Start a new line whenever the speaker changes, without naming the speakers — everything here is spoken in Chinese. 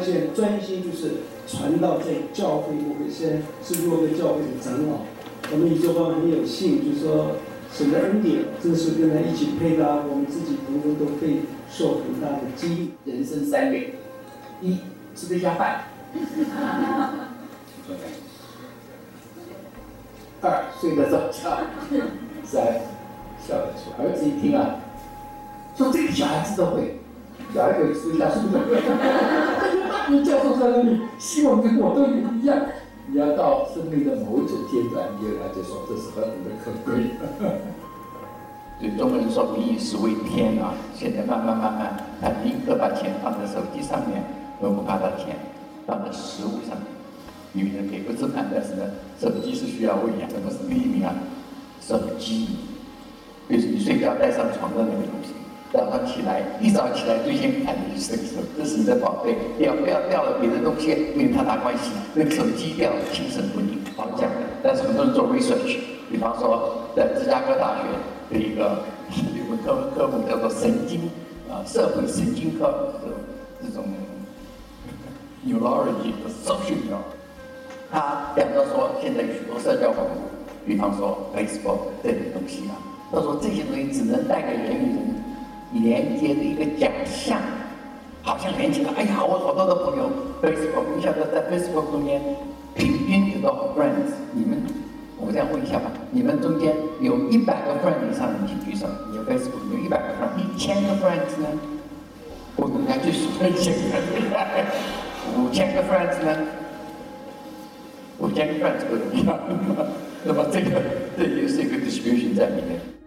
现在专心就是传道在教会，我们现在是若个教会的长老，我们宇宙方很有幸，就是说神的恩典，真是跟他一起配搭，我们自己朋友都可以受很大的激励。
人生3愿：一，吃得下饭；2，睡得着觉；3，笑得出来。儿子一听啊，说这个小孩子都会，小孩可以吃得下，是不是？大学教授在那里，希望跟我都一样。你要到生命的某一种阶段，你就了解说这是何等的可贵。所以中国人说民以食为天啊，现在慢慢，他宁可把钱放在手机上面，而不把钱放在食物上面。女人给不吃饭，但是呢，手机是需要喂养的，不是第一名啊。手机，就是你睡觉带上床的那个东西，早上起来，一早起来最先看的就是这个手，这是你的宝贝，不要掉了别的东西，跟它大关系。那个手机掉了，精神不宁，好讲的。但是很多人做 research， 比方说在芝加哥大学的一个科目叫做神经社会神经科这种 neurology 的 social neurology， 他讲到说现在有许多社交网络，比方说 Facebook 这类东西啊，他说这些东西只能带给人与人连接的一个假象，好像连起来，哎呀，我好多的朋友 Facebook， 你晓得在 Facebook 中间平均有多少 friends？ 我这样问一下吧，你们中间有100个 friends 以上的，请举手。你有 Facebook 有100个 friends，1000个 friends 呢？我们来去数1000个，5000个 friends 呢？5000个 friends 不容易啊。那么这也是一个 distribution 在里面。